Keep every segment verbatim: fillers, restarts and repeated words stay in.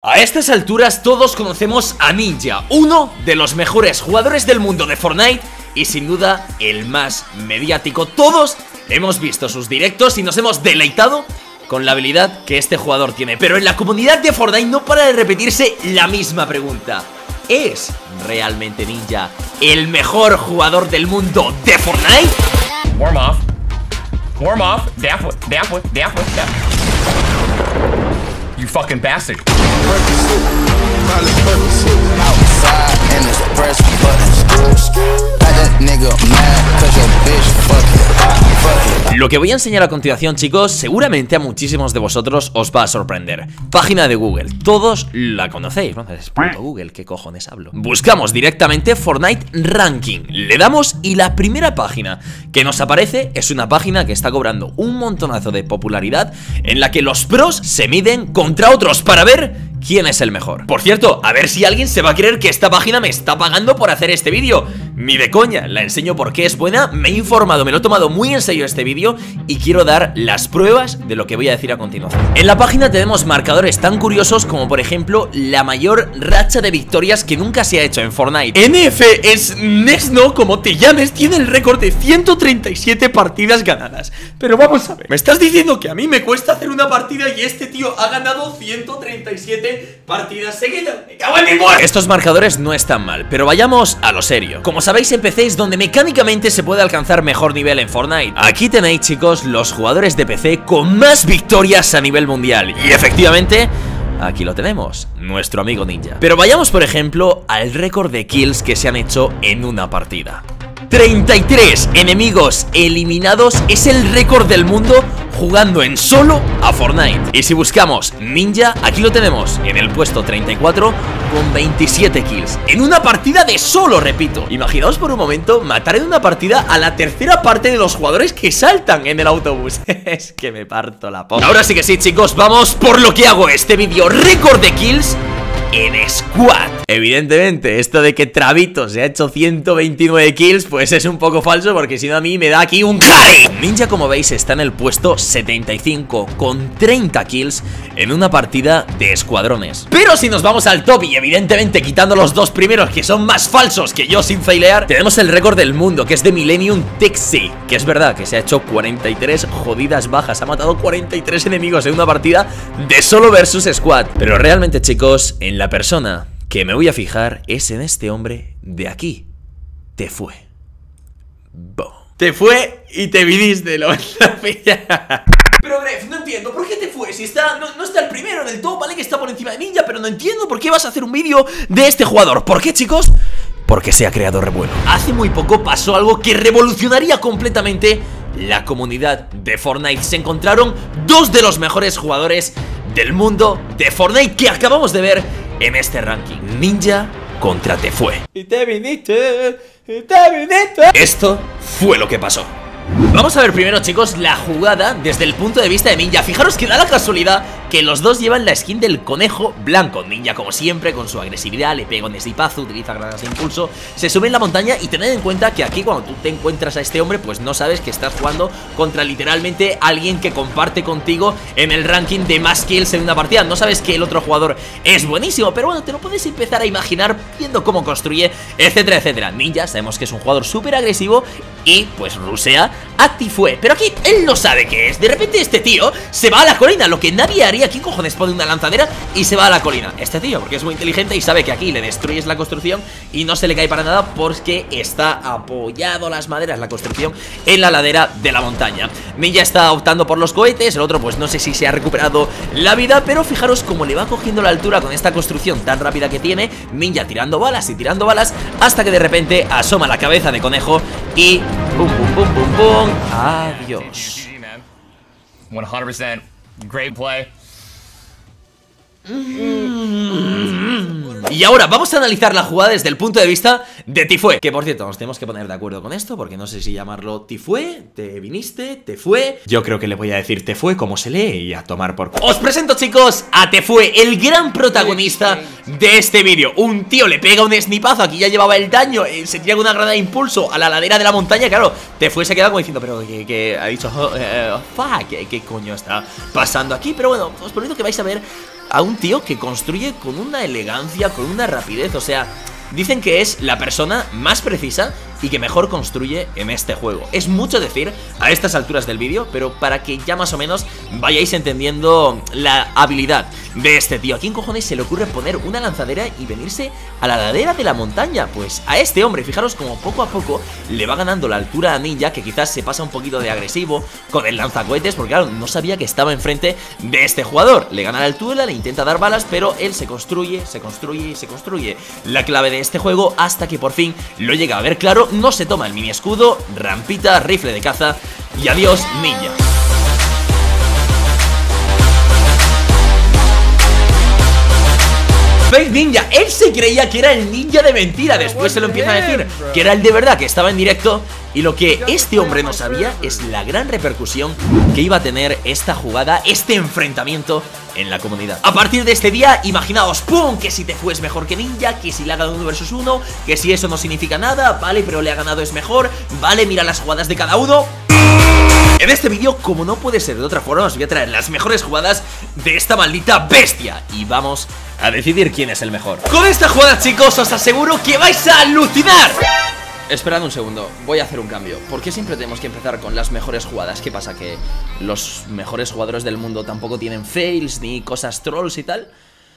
A estas alturas todos conocemos a Ninja, uno de los mejores jugadores del mundo de Fortnite y sin duda el más mediático. Todos hemos visto sus directos y nos hemos deleitado con la habilidad que este jugador tiene. Pero en la comunidad de Fortnite no para de repetirse la misma pregunta: ¿es realmente Ninja el mejor jugador del mundo de Fortnite? Warm off. Warm off. Down foot. Down foot. Down foot. Down. You fucking bastard. Lo que voy a enseñar a continuación, chicos, seguramente a muchísimos de vosotros os va a sorprender. Página de Google, todos la conocéis, ¿no? Es puto Google, ¿qué cojones hablo? Buscamos directamente Fortnite Ranking, le damos y la primera página que nos aparece es una página que está cobrando un montonazo de popularidad, en la que los pros se miden contra otros para ver quién es el mejor. Por cierto, a ver si alguien se va a creer que esta página me está pagando por hacer este vídeo. Ni de coña, la enseño porque es buena, me he informado, me lo he tomado muy en serio este vídeo y quiero dar las pruebas de lo que voy a decir a continuación. En la página tenemos marcadores tan curiosos como por ejemplo la mayor racha de victorias que nunca se ha hecho en Fortnite. N F es Nesno, como te llames, tiene el récord de ciento treinta y siete partidas ganadas. Pero vamos a ver, me estás diciendo que a mí me cuesta hacer una partida y este tío ha ganado ciento treinta y siete partidas seguidas. ¡Me cago en mi muerte! Estos marcadores no están mal, pero vayamos a lo serio. Como sabéis, en P C es donde mecánicamente se puede alcanzar mejor nivel en Fortnite. Aquí tenéis, chicos, los jugadores de P C con más victorias a nivel mundial. Y efectivamente, aquí lo tenemos, nuestro amigo Ninja. Pero vayamos, por ejemplo, al récord de kills que se han hecho en una partida. treinta y tres enemigos eliminados es el récord del mundo jugando en solo a Fortnite. Y si buscamos Ninja, aquí lo tenemos, en el puesto treinta y cuatro con veintisiete kills en una partida de solo, repito. Imaginaos por un momento matar en una partida a la tercera parte de los jugadores que saltan en el autobús. Es que me parto la polla. Ahora sí que sí, chicos, vamos por lo que hago este vídeo. Récord de kills en squad. Evidentemente, esto de que Travito se ha hecho ciento veintinueve kills, pues es un poco falso, porque si no a mí me da aquí un carry. Ninja, como veis, está en el puesto setenta y cinco con treinta kills en una partida de escuadrones. Pero si nos vamos al top y evidentemente quitando los dos primeros, que son más falsos que yo sin failear, tenemos el récord del mundo, que es de Millennium Texi, que es verdad que se ha hecho cuarenta y tres jodidas bajas, ha matado cuarenta y tres enemigos en una partida de solo versus squad. Pero realmente, chicos, en la La persona que me voy a fijar es en este hombre de aquí. Te fue. Bo. Te fue y te viniste, lo Pero Gref, no entiendo, ¿por qué te fue? Si está, no, no está el primero en el top, vale que está por encima de Ninja, pero no entiendo por qué vas a hacer un vídeo de este jugador. ¿Por qué, chicos? Porque se ha creado revuelo. Hace muy poco pasó algo que revolucionaría completamente la comunidad de Fortnite. Se encontraron dos de los mejores jugadores del mundo de Fortnite que acabamos de ver en este ranking. Ninja contra Te Fue. Y te viniste, y te viniste. Esto fue lo que pasó. Vamos a ver primero, chicos, la jugada desde el punto de vista de Ninja. Fijaros que da la casualidad que los dos llevan la skin del conejo blanco. Ninja, como siempre, con su agresividad, le pega un snipazo, utiliza granadas de impulso, se sube en la montaña. Y tened en cuenta que aquí cuando tú te encuentras a este hombre, pues no sabes que estás jugando contra literalmente alguien que comparte contigo en el ranking de más kills en una partida. No sabes que el otro jugador es buenísimo, pero bueno, te lo puedes empezar a imaginar viendo cómo construye, etcétera, etcétera. Ninja, sabemos que es un jugador súper agresivo y pues rusea a Te Fue, pero aquí él no sabe qué es. De repente este tío se va a la colina, lo que nadie haría. Aquí cojones pone una lanzadera y se va a la colina. Este tío, porque es muy inteligente y sabe que aquí le destruyes la construcción y no se le cae para nada, porque está apoyado las maderas, la construcción, en la ladera de la montaña. Ninja está optando por los cohetes, el otro pues no sé si se ha recuperado la vida, pero fijaros cómo le va cogiendo la altura con esta construcción tan rápida que tiene. Ninja tirando balas y tirando balas hasta que de repente asoma la cabeza de conejo y pum, pum, pum, pum, pum. Adiós. cien por ciento great play. Y ahora vamos a analizar la jugada desde el punto de vista de Te Fue. Que por cierto, nos tenemos que poner de acuerdo con esto, porque no sé si llamarlo Te Fue, Te viniste, Te Fue. Yo creo que le voy a decir Te Fue como se lee y a tomar por... Os presento, chicos, a Te Fue, el gran protagonista de este vídeo. Un tío le pega un snipazo, aquí ya llevaba el daño, eh, se tira una granada de impulso a la ladera de la montaña. Claro, Te Fue se queda como diciendo, pero que, que ha dicho, oh, eh, fuck, ¿qué, ¿qué coño está pasando aquí? Pero bueno, os prometo que vais a ver a un tío que construye con una elegancia, con una rapidez, o sea... Dicen que es la persona más precisa y que mejor construye en este juego. Es mucho decir a estas alturas del vídeo, pero para que ya más o menos vayáis entendiendo la habilidad de este tío. ¿A quién cojones se le ocurre poner una lanzadera y venirse a la ladera de la montaña? Pues a este hombre, fijaros como poco a poco le va ganando la altura a Ninja, que quizás se pasa un poquito de agresivo con el lanzacohetes, porque claro, no sabía que estaba enfrente de este jugador. Le gana la altura, le intenta dar balas, pero él se construye, se construye y se construye la clave de este juego hasta que por fin lo llega a ver claro. No se toma el mini escudo, rampita, rifle de caza y adiós Ninja. Fake Ninja, él se creía que era el ninja de mentira. Después se lo empieza a decir que era el de verdad, que estaba en directo. Y lo que este hombre no sabía es la gran repercusión que iba a tener esta jugada, este enfrentamiento en la comunidad. A partir de este día, imaginaos, ¡pum! Que si te fues mejor que Ninja, que si le ha ganado uno versus uno, que si eso no significa nada, vale, pero le ha ganado es mejor, vale, mira las jugadas de cada uno. En este vídeo, como no puede ser de otra forma, os voy a traer las mejores jugadas de esta maldita bestia y vamos a decidir quién es el mejor. Con esta jugada, chicos, os aseguro que vais a alucinar. Esperad un segundo, voy a hacer un cambio. ¿Por qué siempre tenemos que empezar con las mejores jugadas? ¿Qué pasa? ¿Que los mejores jugadores del mundo tampoco tienen fails ni cosas trolls y tal?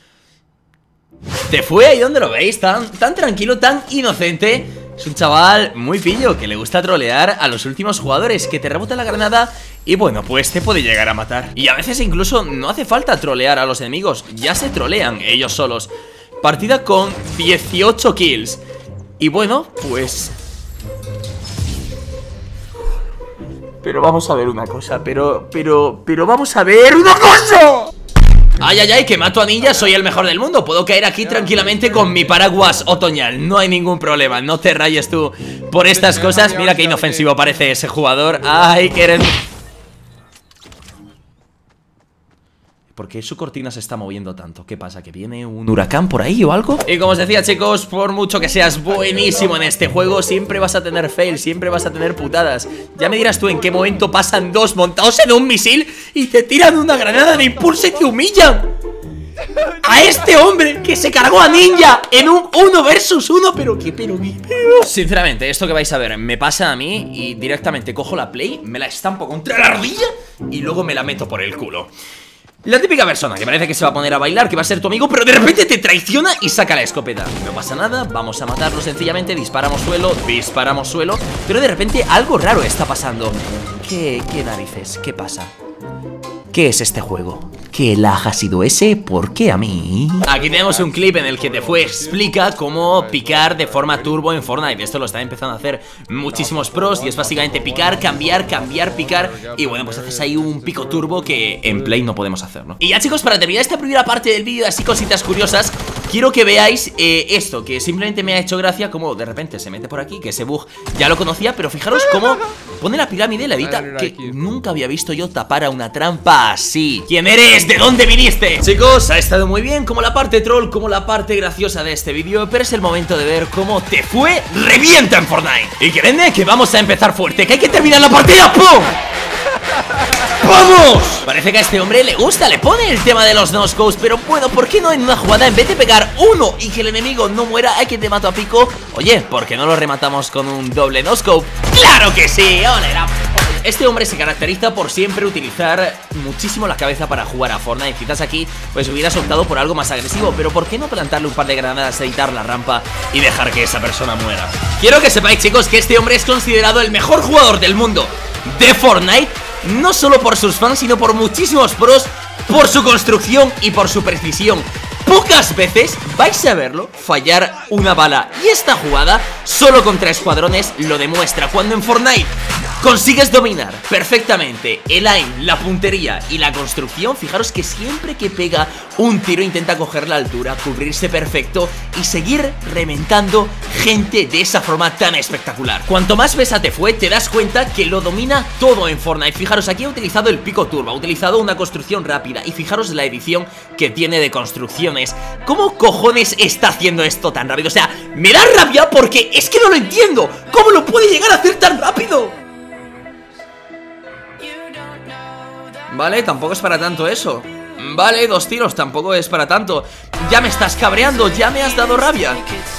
¿Te fue ahí donde lo veis? Tan, tan tranquilo, tan inocente. Es un chaval muy pillo que le gusta trolear a los últimos jugadores, que te rebota la granada y bueno, pues te puede llegar a matar. Y a veces incluso no hace falta trolear a los enemigos, ya se trolean ellos solos. Partida con dieciocho kills. Y bueno, pues... Pero vamos a ver una cosa, pero... Pero... Pero vamos a ver una cosa. Ay, ay, ay, que mato a Ninja, soy el mejor del mundo. Puedo caer aquí tranquilamente con mi paraguas otoñal. No hay ningún problema, no te rayes tú por estas cosas. Mira qué inofensivo parece ese jugador. Ay, que eres... ¿Por qué su cortina se está moviendo tanto? ¿Qué pasa? ¿Que viene un huracán por ahí o algo? Y como os decía, chicos, por mucho que seas buenísimo en este juego, siempre vas a tener fail, siempre vas a tener putadas. Ya me dirás tú en qué momento pasan dos montados en un misil y te tiran una granada de impulso y te humillan. A este hombre que se cargó a Ninja en un uno versus uno. Pero qué, pero qué, pero... Sinceramente, esto que vais a ver me pasa a mí y directamente cojo la play, me la estampo contra la rodilla y luego me la meto por el culo. La típica persona que parece que se va a poner a bailar, que va a ser tu amigo, pero de repente te traiciona y saca la escopeta. No pasa nada, vamos a matarlo sencillamente, disparamos suelo, disparamos suelo. Pero de repente algo raro está pasando. ¿Qué, qué narices? ¿Qué pasa? ¿Qué es este juego? ¿Qué lag ha sido ese? ¿Por qué a mí? Aquí tenemos un clip en el que Tefue explica cómo picar de forma turbo en Fortnite. Esto lo están empezando a hacer muchísimos pros y es básicamente picar, cambiar, cambiar, picar. Y bueno, pues haces ahí un pico turbo que en Play no podemos hacer, ¿no? Y ya, chicos, para terminar esta primera parte del vídeo de así cositas curiosas, quiero que veáis eh, esto, que simplemente me ha hecho gracia, como de repente se mete por aquí, que ese bug ya lo conocía, pero fijaros cómo pone la pirámide, la evita, que nunca había visto yo tapar a una trampa así. ¿Quién eres? ¿De dónde viniste? Chicos, ha estado muy bien, como la parte troll, como la parte graciosa de este vídeo, pero es el momento de ver cómo Tefue revienta en Fortnite. Y que vende, que vamos a empezar fuerte, que hay que terminar la partida. ¡Pum! ¡Vamos! Parece que a este hombre le gusta, le pone el tema de los no-scopes. Pero bueno, ¿por qué no en una jugada, en vez de pegar uno y que el enemigo no muera, hay que te mato a pico? Oye, ¿por qué no lo rematamos con un doble no-scope? ¡Claro que sí! ¡Ole la... Este hombre se caracteriza por siempre utilizar muchísimo la cabeza para jugar a Fortnite. Quizás aquí pues hubieras optado por algo más agresivo, pero ¿por qué no plantarle un par de granadas, editar la rampa y dejar que esa persona muera? Quiero que sepáis, chicos, que este hombre es considerado el mejor jugador del mundo de Fortnite, no solo por sus fans, sino por muchísimos pros, por su construcción y por su precisión. Pocas veces vais a verlo fallar una bala, y esta jugada solo contra escuadrones lo demuestra. Cuando en Fortnite consigues dominar perfectamente el aim, la puntería y la construcción, fijaros que siempre que pega un tiro intenta coger la altura, cubrirse perfecto y seguir reventando gente de esa forma tan espectacular. Cuanto más ves a Tefue, te das cuenta que lo domina todo en Fortnite. Fijaros, aquí ha utilizado el pico turbo, ha utilizado una construcción rápida y fijaros la edición que tiene de construcciones. ¿Cómo cojones está haciendo esto tan rápido? O sea, me da rabia porque es que no lo entiendo. ¿Cómo lo puede llegar a hacer tan rápido? Vale, tampoco es para tanto eso. Vale, dos tiros, tampoco es para tanto. Ya me estás cabreando, ya me has dado rabia.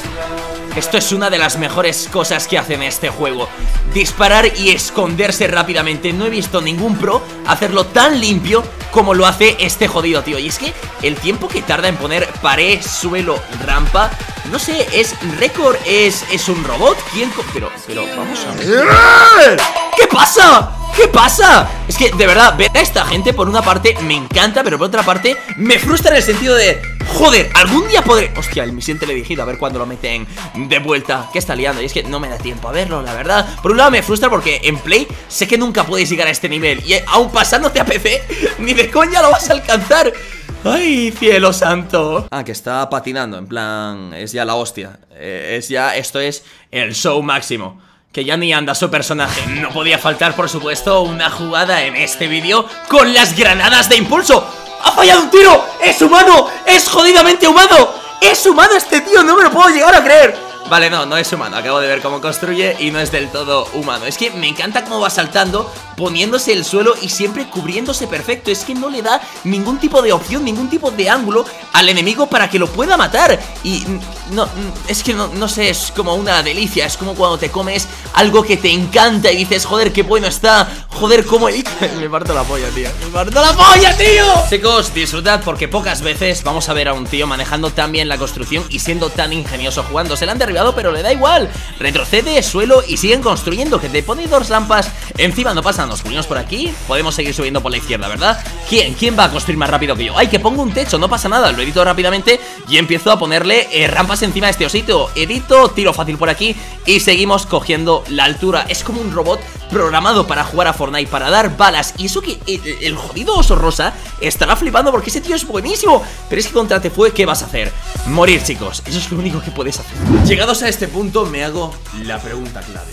Esto es una de las mejores cosas que hacen en este juego: disparar y esconderse rápidamente. No he visto ningún pro hacerlo tan limpio como lo hace este jodido tío. Y es que el tiempo que tarda en poner pared, suelo, rampa, no sé, es récord, es, es un robot. ¿Quién? Pero, pero, vamos a ver. ¿Qué pasa? ¿Qué pasa? Es que, de verdad, ver a esta gente por una parte me encanta, pero por otra parte me frustra en el sentido de... Joder, algún día podré... Hostia, el misil teledirigido, a ver cuándo lo meten de vuelta. ¿Qué está liando? Y es que no me da tiempo a verlo, la verdad. Por un lado me frustra porque en Play sé que nunca puedes llegar a este nivel. Y aún pasándote a P C, ni de coña lo vas a alcanzar. ¡Ay, cielo santo! Ah, que está patinando, en plan... Es ya la hostia. eh, Es ya... Esto es el show máximo. Que ya ni anda su personaje. No podía faltar, por supuesto, una jugada en este vídeo con las granadas de impulso. ¡Ha fallado un tiro! ¡Es humano! ¡Es jodidamente humano! ¡Es humano este tío! ¡No me lo puedo llegar a creer! Vale, no, no es humano. Acabo de ver cómo construye y no es del todo humano. Es que me encanta cómo va saltando, poniéndose el suelo y siempre cubriéndose perfecto. Es que no le da ningún tipo de opción, ningún tipo de ángulo al enemigo para que lo pueda matar. Y no, es que no, no sé, es como una delicia. Es como cuando te comes algo que te encanta y dices, joder, qué bueno está. Joder, cómo... Me parto la polla, tío. Me parto la polla, tío. Chicos, disfrutad porque pocas veces vamos a ver a un tío manejando tan bien la construcción y siendo tan ingenioso jugando. Se le han derribado, pero le da igual. Retrocede, suelo y siguen construyendo. Que te pone dos rampas encima, no pasa. Nos cubrimos por aquí, podemos seguir subiendo por la izquierda, ¿verdad? ¿Quién? ¿Quién va a construir más rápido que yo? ¡Ay, que pongo un techo! No pasa nada, lo edito rápidamente y empiezo a ponerle eh, rampas encima de este osito. Edito, tiro fácil por aquí y seguimos cogiendo la altura. Es como un robot programado para jugar a Fortnite, para dar balas. Y eso que el, el jodido oso rosa estará flipando porque ese tío es buenísimo. Pero es que contra Tefue, ¿qué vas a hacer? Morir, chicos, eso es lo único que puedes hacer. Llegados a este punto me hago la pregunta clave: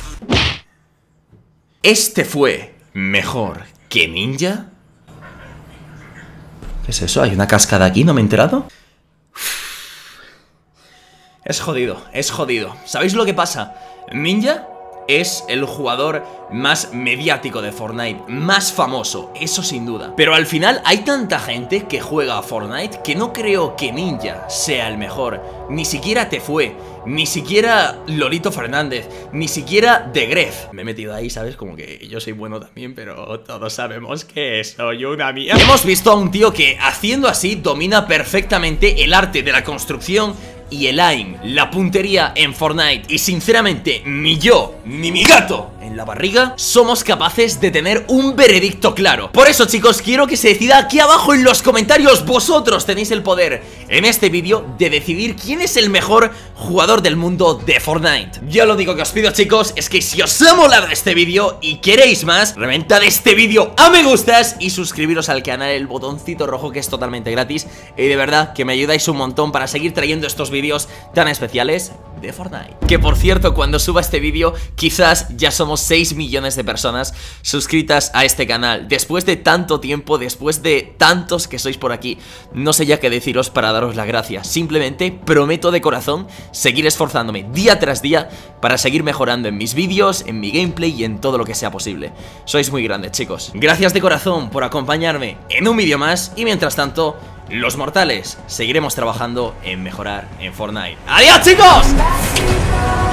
¿este fue mejor que Ninja? ¿Qué es eso? ¿Hay una cascada aquí? ¿No me he enterado? Es jodido, es jodido. ¿Sabéis lo que pasa? Ninja es el jugador más mediático de Fortnite, más famoso, eso sin duda. Pero al final hay tanta gente que juega a Fortnite que no creo que Ninja sea el mejor. Ni siquiera Tefue, ni siquiera Lolito Fernández, ni siquiera The Gref. Me he metido ahí, ¿sabes? Como que yo soy bueno también, pero todos sabemos que soy una mierda. Hemos visto a un tío que haciendo así domina perfectamente el arte de la construcción y el aim, la puntería en Fortnite. Y sinceramente, ni yo, ni mi gato en la barriga somos capaces de tener un veredicto claro. Por eso, chicos, quiero que se decida aquí abajo en los comentarios. Vosotros tenéis el poder en este vídeo de decidir quién es el mejor jugador del mundo de Fortnite. Yo lo único que os pido, chicos, es que si os ha molado este vídeo y queréis más, reventad este vídeo a me gustas y suscribiros al canal, el botoncito rojo, que es totalmente gratis. Y de verdad que me ayudáis un montón para seguir trayendo estos vídeos tan especiales de Fortnite. Que por cierto, cuando suba este vídeo quizás ya somos seis millones de personas suscritas a este canal. Después de tanto tiempo, después de tantos que sois por aquí, no sé ya qué deciros para daros las gracias. Simplemente prometo de corazón seguir esforzándome día tras día para seguir mejorando en mis vídeos, en mi gameplay y en todo lo que sea posible. Sois muy grandes, chicos. Gracias de corazón por acompañarme en un vídeo más y mientras tanto, los mortales seguiremos trabajando en mejorar en Fortnite. ¡Adiós, chicos!